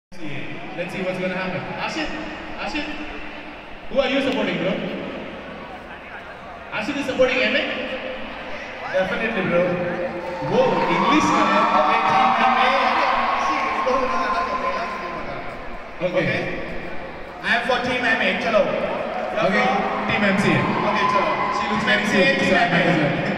Let's see what's gonna happen. Ashit, who are you supporting, bro? Ashit is supporting MA? Definitely, bro. Whoa, English man. Okay. I am for Team MA. Chalo. Okay, Team MC. Okay, chalo. She looks very safe.